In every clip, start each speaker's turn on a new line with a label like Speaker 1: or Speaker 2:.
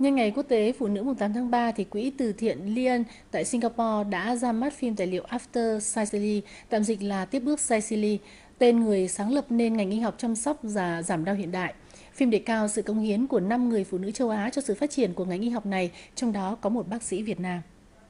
Speaker 1: Nhân ngày Quốc tế Phụ nữ mùng 8 tháng 3, thì Quỹ từ thiện Lian tại Singapore đã ra mắt phim tài liệu After Cicely, tạm dịch là Tiếp bước Cicely, tên người sáng lập nên ngành y học chăm sóc và giảm đau hiện đại. Phim đề cao sự cống hiến của 5 người phụ nữ châu Á cho sự phát triển của ngành y học này, trong đó có một bác sĩ Việt Nam.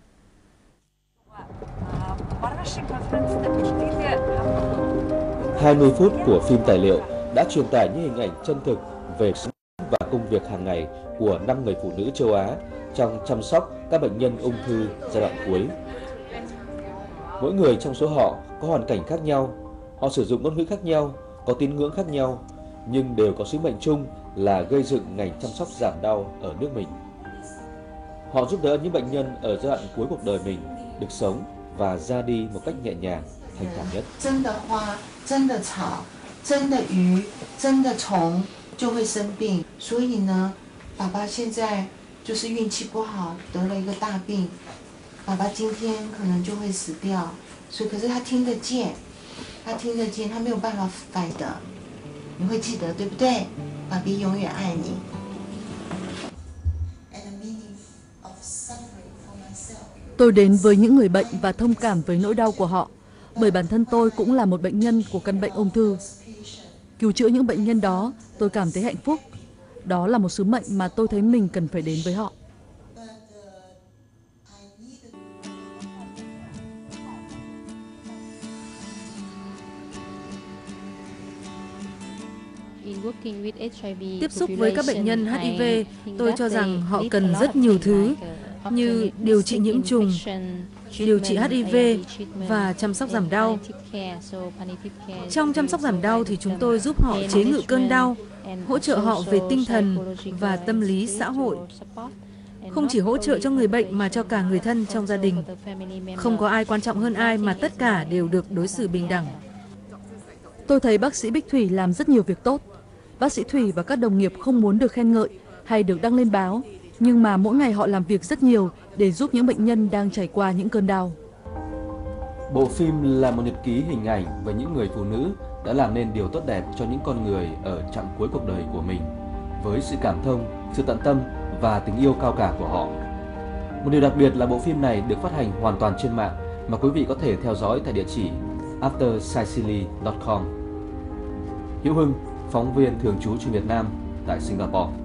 Speaker 2: 20 phút của phim tài liệu đã truyền tải những hình ảnh chân thực về sống và công việc hàng ngày của 5 người phụ nữ châu Á trong chăm sóc các bệnh nhân ung thư giai đoạn cuối. Mỗi người trong số họ có hoàn cảnh khác nhau, họ sử dụng ngôn ngữ khác nhau, có tín ngưỡng khác nhau, nhưng đều có sứ mệnh chung là gây dựng ngành chăm sóc giảm đau ở nước mình. Họ giúp đỡ những bệnh nhân ở giai đoạn cuối cuộc đời mình được sống và ra đi một cách nhẹ nhàng, thanh thản nhất.
Speaker 3: 真的花、真的草、真的鱼、真的虫就会生病，所以呢，爸爸现在就是运气不好，得了一个大病，爸爸今天可能就会死掉。所以，可是他听得见，他没有办法改的，你会记得对不对？爸比永远爱你。
Speaker 4: Tôi đến với những người bệnh và thông cảm với nỗi đau của họ, bởi bản thân tôi cũng là một bệnh nhân của căn bệnh ung thư. Cứu chữa những bệnh nhân đó, tôi cảm thấy hạnh phúc. Đó là một sứ mệnh mà tôi thấy mình cần phải đến với họ.
Speaker 5: Tiếp xúc với các bệnh nhân HIV, tôi cho rằng họ cần rất nhiều thứ như điều trị nhiễm trùng, điều trị HIV và chăm sóc giảm đau. Trong chăm sóc giảm đau thì chúng tôi giúp họ chế ngự cơn đau, hỗ trợ họ về tinh thần và tâm lý xã hội. Không chỉ hỗ trợ cho người bệnh mà cho cả người thân trong gia đình. Không có ai quan trọng hơn ai mà tất cả đều được đối xử bình đẳng.
Speaker 4: Tôi thấy bác sĩ Bích Thủy làm rất nhiều việc tốt. Bác sĩ Thủy và các đồng nghiệp không muốn được khen ngợi hay được đăng lên báo, nhưng mà mỗi ngày họ làm việc rất nhiều để giúp những bệnh nhân đang trải qua những cơn đau.
Speaker 2: Bộ phim là một nhật ký hình ảnh về những người phụ nữ đã làm nên điều tốt đẹp cho những con người ở chặng cuối cuộc đời của mình, với sự cảm thông, sự tận tâm và tình yêu cao cả của họ. Một điều đặc biệt là bộ phim này được phát hành hoàn toàn trên mạng, mà quý vị có thể theo dõi tại địa chỉ aftercicely.com. Hữu Hưng, phóng viên thường trú trên Việt Nam tại Singapore.